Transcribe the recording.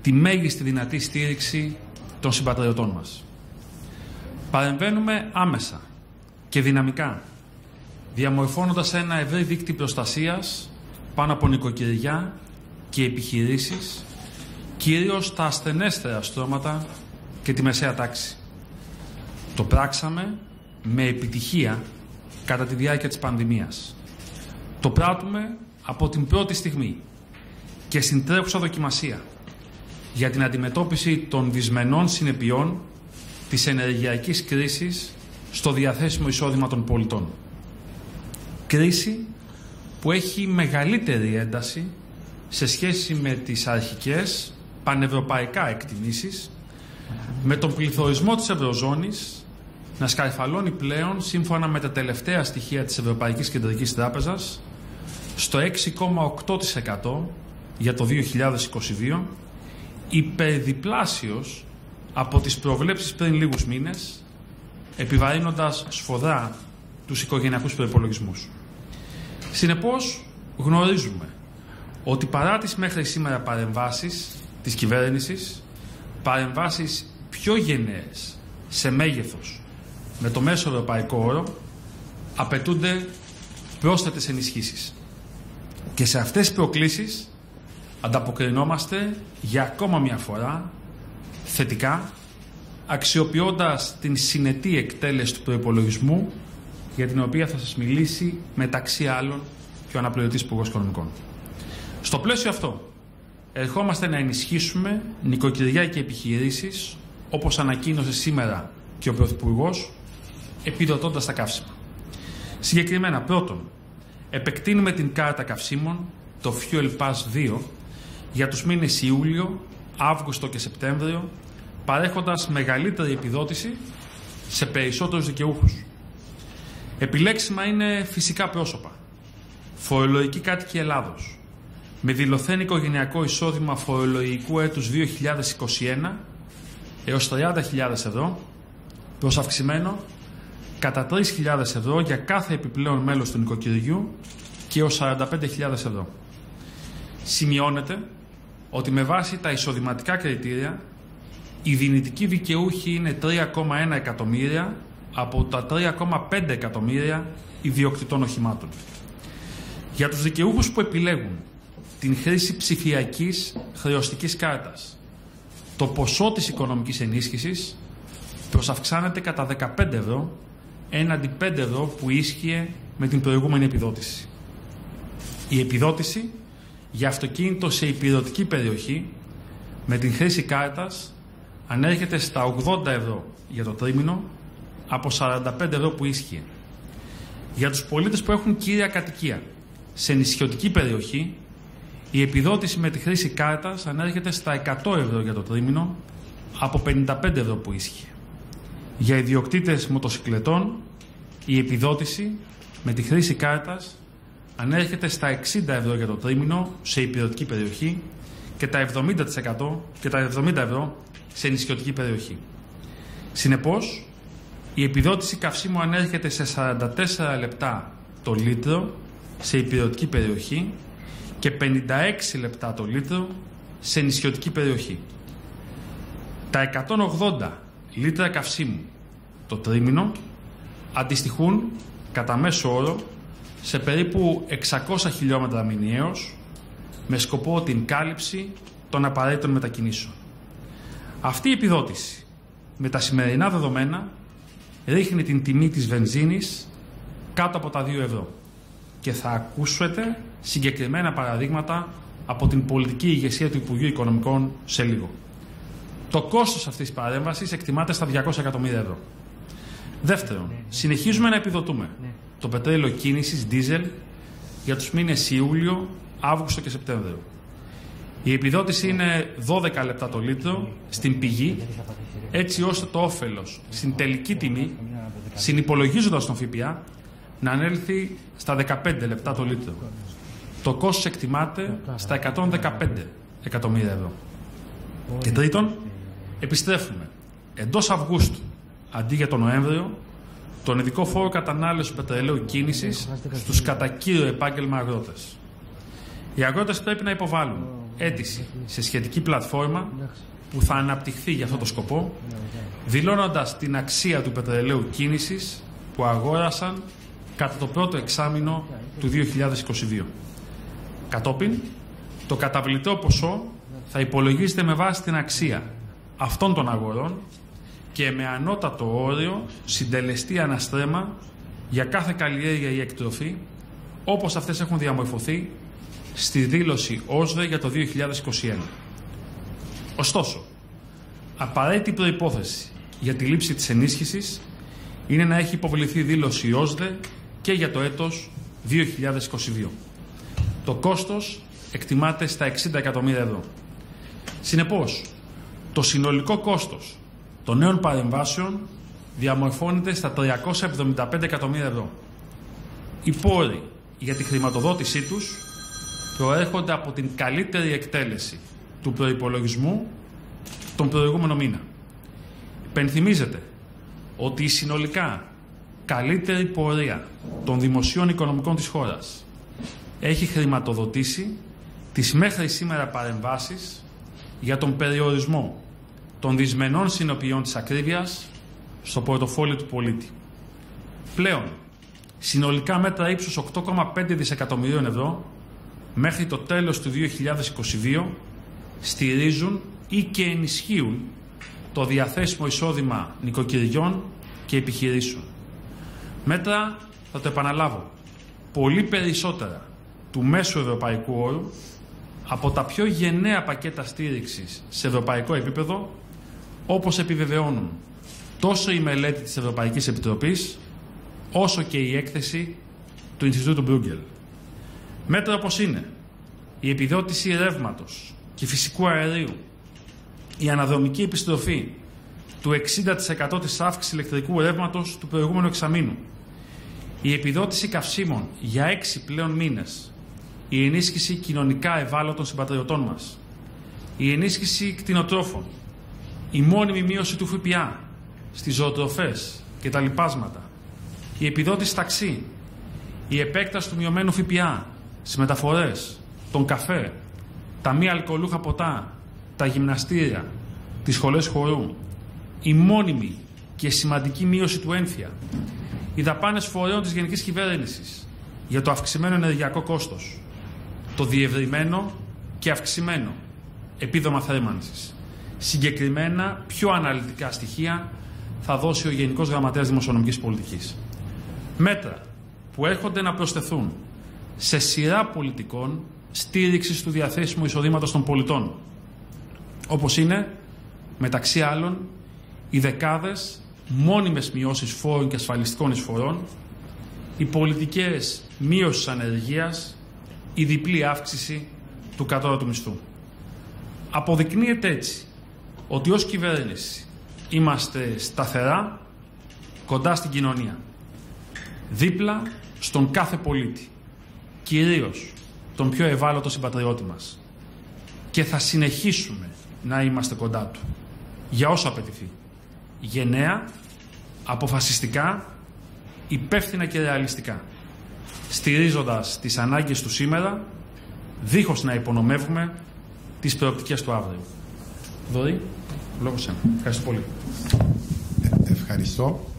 τη μέγιστη δυνατή στήριξη των συμπατριωτών μας. Παρεμβαίνουμε άμεσα και δυναμικά, διαμορφώνοντας ένα ευρύ δίκτυο προστασίας πάνω από νοικοκυριά και επιχειρήσεις, κυρίως τα ασθενέστερα στρώματα και τη μεσαία τάξη. Το πράξαμε με επιτυχία κατά τη διάρκεια της πανδημίας. Το πράττουμε από την πρώτη στιγμή και στην τρέχουσα δοκιμασία για την αντιμετώπιση των δυσμενών συνεπειών της ενεργειακής κρίσης στο διαθέσιμο εισόδημα των πολιτών. Κρίση που έχει μεγαλύτερη ένταση σε σχέση με τις αρχικές πανευρωπαϊκά εκτιμήσεις, με τον πληθωρισμό της Ευρωζώνης να σκαρφαλώνει πλέον, σύμφωνα με τα τελευταία στοιχεία της Ευρωπαϊκής Κεντρικής Τράπεζας, στο 6,8% για το 2022, υπερδιπλάσιος από τις προβλέψεις πριν λίγους μήνες, επιβαρύνοντας σφοδρά τους οικογενειακούς προϋπολογισμούς. Συνεπώς, γνωρίζουμε ότι παρά τις μέχρι σήμερα παρεμβάσεις της κυβέρνησης, παρεμβάσεις πιο γενναίες σε μέγεθος με το μέσο ευρωπαϊκό όρο, απαιτούνται πρόσθετες ενισχύσεις. Και σε αυτές τις προκλήσεις ανταποκρινόμαστε για ακόμα μια φορά θετικά, αξιοποιώντας την συνετή εκτέλεση του προϋπολογισμού, για την οποία θα σας μιλήσει μεταξύ άλλων και ο αναπληρωτής Υπουργός Οικονομικών. Στο πλαίσιο αυτό, ερχόμαστε να ενισχύσουμε νοικοκυριά και επιχειρήσεις, όπως ανακοίνωσε σήμερα και ο Πρωθυπουργός, επιδοτώντας τα καύσιμα. Συγκεκριμένα, πρώτον, επεκτείνουμε την κάρτα καυσίμων, το Fuel Pass 2, για τους μήνες Ιούλιο, Αύγουστο και Σεπτέμβριο, παρέχοντας μεγαλύτερη επιδότηση σε περισσότερους δικαιούχους. Επιλέξιμα είναι φυσικά πρόσωπα, φορολογικοί κάτοικοι Ελλάδος, με δηλωθέν οικογενειακό εισόδημα φορολογικού έτους 2021 έως 30.000 ευρώ, προσαυξημένο κατά 3.000 ευρώ για κάθε επιπλέον μέλος του νοικοκυριού και έως 45.000 ευρώ. Σημειώνεται ότι με βάση τα εισοδηματικά κριτήρια, οι δυνητικοί δικαιούχοι είναι 3,1 εκατομμύρια από τα 3,5 εκατομμύρια ιδιοκτητών οχημάτων. Για τους δικαιούχους που επιλέγουν την χρήση ψηφιακής χρεωστικής κάρτας, το ποσό της οικονομικής ενίσχυσης προσαυξάνεται κατά 15 ευρώ έναντι 5 ευρώ που ίσχυε με την προηγούμενη επιδότηση. Η επιδότηση για αυτοκίνητο σε υπηρετική περιοχή με την χρήση κάρτας ανέρχεται στα 80 ευρώ για το τρίμηνο από 45 ευρώ που ίσχυε. Για τους πολίτες που έχουν κύρια κατοικία σε νησιωτική περιοχή, η επιδότηση με τη χρήση κάρτας ανέρχεται στα 100 ευρώ για το τρίμηνο από 55 ευρώ που ίσχυε. Για ιδιοκτήτες μοτοσυκλετών, η επιδότηση με τη χρήση κάρτας ανέρχεται στα 60 ευρώ για το τρίμηνο σε υπηρετική περιοχή και τα 70 ευρώ σε νησιωτική περιοχή. Συνεπώς, η επιδότηση καυσίμου ανέρχεται σε 44 λεπτά το λίτρο σε υπηρετική περιοχή και 56 λεπτά το λίτρο σε νησιωτική περιοχή. Τα 180 λίτρα καυσίμου το τρίμηνο αντιστοιχούν κατά μέσο όρο σε περίπου 600 χιλιόμετρα μηνιαίως, με σκοπό την κάλυψη των απαραίτητων μετακινήσεων. Αυτή η επιδότηση με τα σημερινά δεδομένα ρίχνει την τιμή της βενζίνης κάτω από τα 2 ευρώ και θα ακούσετε συγκεκριμένα παραδείγματα από την πολιτική ηγεσία του Υπουργείου Οικονομικών σε λίγο. Το κόστος αυτής της παρέμβασης εκτιμάται στα 200 εκατομμύρια ευρώ. Δεύτερον, συνεχίζουμε να επιδοτούμε το πετρέλαιο κίνησης, δίζελ, για τους μήνες Ιούλιο, Αύγουστο και Σεπτέμβριο. Η επιδότηση είναι 12 λεπτά το λίτρο στην πηγή, έτσι ώστε το όφελος στην τελική τιμή, συνυπολογίζοντας τον ΦΠΑ, να ανέλθει στα 15 λεπτά το λίτρο. Το κόστος εκτιμάται στα 115 εκατομμύρια ευρώ. Και τρίτον, επιστρέφουμε εντός Αυγούστου, αντί για τον Νοέμβριο, τον ειδικό φόρο κατανάλωσης πετρελαίου κίνησης στους κατά κύριο επάγγελμα αγρότες. Οι αγρότες πρέπει να υποβάλουν αίτηση σε σχετική πλατφόρμα που θα αναπτυχθεί για αυτό το σκοπό, δηλώνοντας την αξία του πετρελαίου κίνησης που αγόρασαν κατά το πρώτο εξάμηνο του 2022. Κατόπιν, το καταβλητό ποσό θα υπολογίζεται με βάση την αξία αυτών των αγορών και με ανώτατο όριο συντελεστή αναστρέμα για κάθε καλλιέργεια ή εκτροφή, όπως αυτές έχουν διαμορφωθεί στη δήλωση ΟΣΔΕ για το 2021. Ωστόσο, απαραίτητη προϋπόθεση για τη λήψη της ενίσχυσης είναι να έχει υποβληθεί δήλωση ΟΣΔΕ και για το έτος 2022. Το κόστος εκτιμάται στα 60 εκατομμύρια ευρώ. Συνεπώς, το συνολικό κόστος των νέων παρεμβάσεων διαμορφώνεται στα 375 εκατομμύρια ευρώ. Οι πόροι για τη χρηματοδότησή τους προέρχονται από την καλύτερη εκτέλεση του προϋπολογισμού τον προηγούμενο μήνα. Υπενθυμίζεται ότι η συνολικά καλύτερη πορεία των δημοσίων οικονομικών της χώρας έχει χρηματοδοτήσει τις μέχρι σήμερα παρεμβάσεις για τον περιορισμό των δυσμενών συνοποιών της ακρίβειας στο πορτοφόλι του πολίτη. Πλέον, συνολικά μέτρα ύψους 8,5 δισεκατομμυρίων ευρώ μέχρι το τέλος του 2022 στηρίζουν ή και ενισχύουν το διαθέσιμο εισόδημα νοικοκυριών και επιχειρήσεων. Μέτρα, θα το επαναλάβω, πολύ περισσότερα του μέσου ευρωπαϊκού όρου από τα πιο γενναία πακέτα στήριξης σε ευρωπαϊκό επίπεδο, όπως επιβεβαιώνουν τόσο η μελέτη της Ευρωπαϊκής Επιτροπής, όσο και η έκθεση του Ινστιτούτου Μπρούγκελ. Μέτρα όπως είναι η επιδότηση ρεύματος και φυσικού αερίου, η αναδρομική επιστροφή του 60% της αύξησης ηλεκτρικού ρεύματος του προηγούμενου εξαμήνου, η επιδότηση καυσίμων για 6 πλέον μήνες, η ενίσχυση κοινωνικά ευάλωτων συμπατριωτών μας, η ενίσχυση κτηνοτρόφων, η μόνιμη μείωση του ΦΠΑ στις ζωοτροφές και τα λοιπάσματα, η επιδότηση ταξί, η επέκταση του μειωμένου ΦΠΑ στις μεταφορές, τον καφέ, τα μη αλκοολούχα ποτά, τα γυμναστήρια, τις σχολές χορού, η μόνιμη και σημαντική μείωση του έμφυα, οι δαπάνες φορέων της Γενικής Κυβέρνησης για το αυξημένο ενεργειακό κόστος, το διευρυμένο και αυξημένο επίδομα θέρμανσης. Συγκεκριμένα, πιο αναλυτικά στοιχεία θα δώσει ο Γενικός Γραμματέας Δημοσιονομικής Πολιτικής. Μέτρα που έρχονται να προσθεθούν σε σειρά πολιτικών στήριξης του διαθέσιμου εισοδήματος των πολιτών, όπως είναι, μεταξύ άλλων, οι δεκάδες μόνιμες μειώσεις φόρων και ασφαλιστικών εισφορών, οι πολιτικές μείωσης ανεργίας, η διπλή αύξηση του κατώτατου μισθού. Αποδεικνύεται έτσι ότι ως κυβέρνηση είμαστε σταθερά κοντά στην κοινωνία, δίπλα στον κάθε πολίτη, κυρίως τον πιο ευάλωτο συμπατριώτη μας, και θα συνεχίσουμε να είμαστε κοντά του για όσο απαιτηθεί, γενναία, αποφασιστικά, υπεύθυνα και ρεαλιστικά, στηρίζοντας τις ανάγκες του σήμερα, δίχως να υπονομεύουμε τις προοπτικές του αύριο. Δωρή, λόγω σένα. Ευχαριστώ πολύ. Ευχαριστώ.